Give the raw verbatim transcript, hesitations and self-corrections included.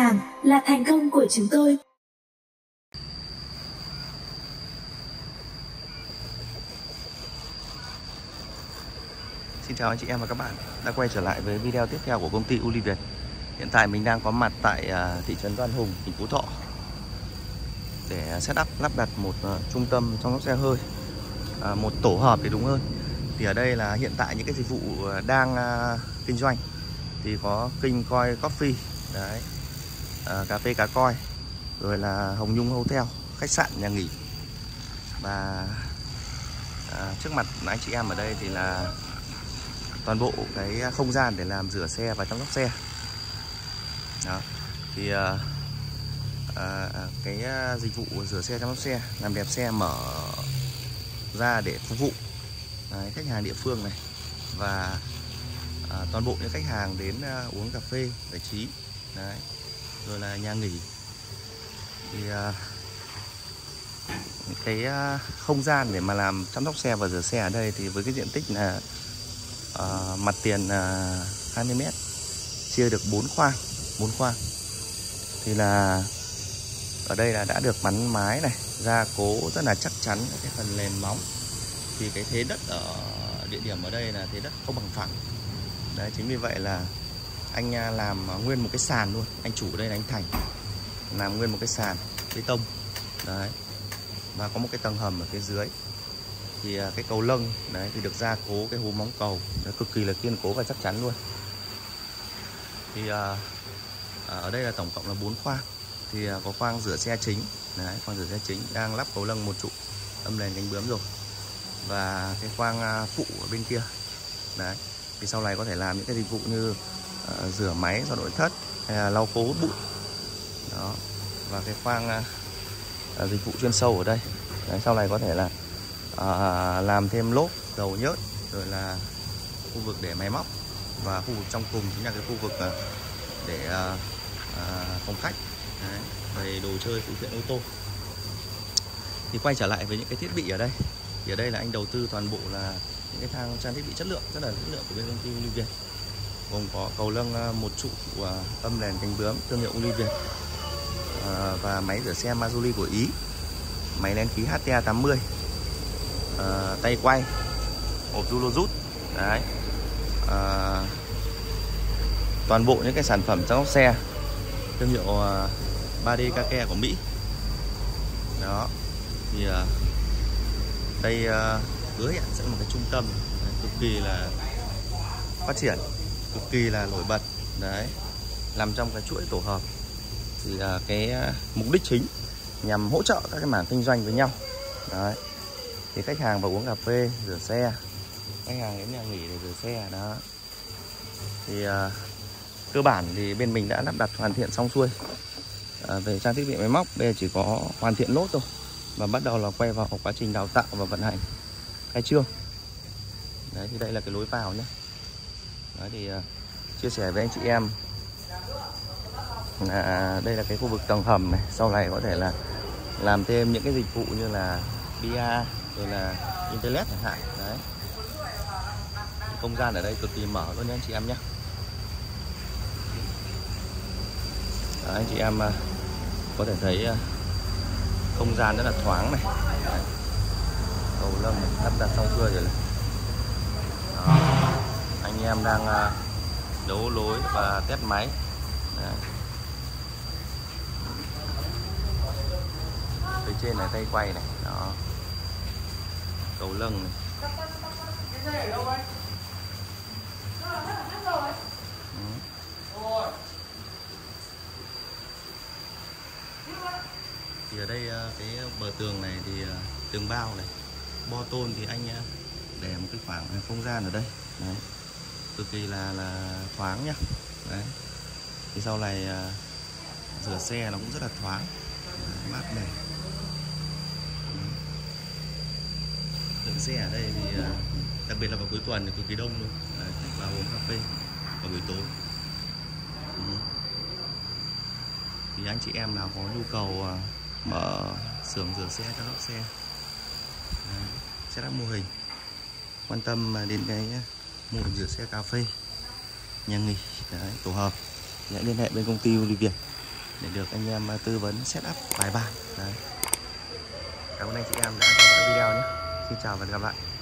hàng là thành công của chúng tôi. Xin chào anh chị em và các bạn đã quay trở lại với video tiếp theo của công ty Uliviet. Hiện tại mình đang có mặt tại thị trấn Đoan Hùng, tỉnh Phú Thọ để setup lắp đặt một uh, trung tâm chăm sóc xe hơi, uh, một tổ hợp thì đúng hơn. Thì ở đây là hiện tại những cái dịch vụ đang uh, kinh doanh thì có King Koi Coffee, đấy, uh, cà phê cá coi, rồi là Hồng Nhung Hotel, khách sạn, nhà nghỉ. Và uh, trước mặt anh chị em ở đây thì là toàn bộ cái không gian để làm rửa xe và chăm sóc xe. Đó. Thì uh, uh, cái uh, dịch vụ rửa xe, chăm sóc xe, làm đẹp xe mở ra để phục vụ Đấy, khách hàng địa phương này, và uh, toàn bộ những khách hàng đến uh, uống cà phê, giải trí. Đấy. Rồi là nhà nghỉ. Thì uh, cái uh, không gian để mà làm chăm sóc xe và rửa xe ở đây thì với cái diện tích là Uh, mặt tiền uh, hai mươi mét, chia được bốn khoang, bốn khoang. Thì là ở đây là đã được mắn mái này, gia cố rất là chắc chắn cái phần nền móng. Thì cái thế đất ở địa điểm ở đây là thế đất không bằng phẳng. Đấy, chính vì vậy là anh làm nguyên một cái sàn luôn. Anh chủ ở đây là anh Thành, làm nguyên một cái sàn bê tông. Đấy. Và có một cái tầng hầm ở phía dưới. Thì cái cầu lông đấy thì được gia cố cái hố móng cầu, nó cực kỳ là kiên cố và chắc chắn luôn. Thì à, ở đây là tổng cộng là bốn khoang. Thì à, có khoang rửa xe chính, đấy, khoang rửa xe chính đang lắp cầu lông một trụ, âm nền cánh bướm rồi. Và cái khoang à, phụ ở bên kia, đấy, thì sau này có thể làm những cái dịch vụ như à, rửa máy do nội thất hay là lau khô hút bụi. Đó. Và cái khoang à, à, dịch vụ chuyên sâu ở đây, đấy, sau này có thể là À, làm thêm lốp, dầu nhớt, rồi là khu vực để máy móc, và khu vực trong cùng chính là cái khu vực à, để à, à, phòng khách, đấy, về đồ chơi, phụ kiện ô tô. Thì quay trở lại với những cái thiết bị ở đây, thì ở đây là anh đầu tư toàn bộ là những cái thang trang thiết bị chất lượng, rất là chất lượng của bên công ty Uliviet, gồm có cầu lông một trụ, à, âm đèn cánh bướm thương hiệu Uliviet, à, và máy rửa xe Majuli của Ý, máy nén khí H T A tám mươi. Uh, tay quay, hộp rulo rút, đấy, uh, toàn bộ những cái sản phẩm chăm sóc xe thương hiệu uh, ba D Kake của Mỹ. Đó. Thì uh, đây uh, hứa hẹn sẽ là một cái trung tâm đấy, cực kỳ là phát triển, cực kỳ là nổi bật, đấy, nằm trong cái chuỗi tổ hợp. Thì uh, cái uh, mục đích chính nhằm hỗ trợ các cái mảng kinh doanh với nhau. Đấy. Thì khách hàng vào uống cà phê, rửa xe, khách hàng đến nhà nghỉ để rửa xe. Đó. Thì uh, cơ bản thì bên mình đã lắp đặt hoàn thiện xong xuôi. uh, Về trang thiết bị máy móc, bây giờ chỉ có hoàn thiện nốt thôi, và bắt đầu là quay vào quá trình đào tạo và vận hành, khai trương. Đấy, thì đây là cái lối vào nhé. Đấy, thì uh, chia sẻ với anh chị em là đây là cái khu vực tầng hầm này. Sau này có thể là làm thêm những cái dịch vụ như là bia, rồi là internet chẳng hạn. Đấy, không gian ở đây cực kỳ mở luôn nha anh chị em nhé. Đấy, anh chị em có thể thấy không gian rất là thoáng này. Đấy, cầu lông lắp đặt xong xuôi rồi này. Đó. Anh em đang đấu lối và test máy. Đấy. Phía trên là tay quay này. Đó, cầu lông này. Ừ. Thì ở đây cái bờ tường này thì tường bao này, bo tôn thì anh để một cái khoảng không gian ở đây. Đấy, cực kỳ là là thoáng nhá. Đấy, thì sau này rửa xe nó cũng rất là thoáng. Đấy, mát mẻ. Lượng xe ở đây thì đặc biệt là vào cuối tuần thì cực kỳ đông luôn. Đấy, vào uống cà phê vào buổi tối. Ừ. Thì anh chị em nào có nhu cầu mở xưởng rửa xe, chăm sóc xe, đấy, setup mô hình, quan tâm đến cái mô hình rửa xe, cà phê, nhà nghỉ, đấy, tổ hợp, hãy liên hệ bên công ty Uliviet. để được anh em tư vấn setup bài bản. Đấy. Cảm ơn anh chị em đã theo dõi video nhé. Xin chào và hẹn gặp lại.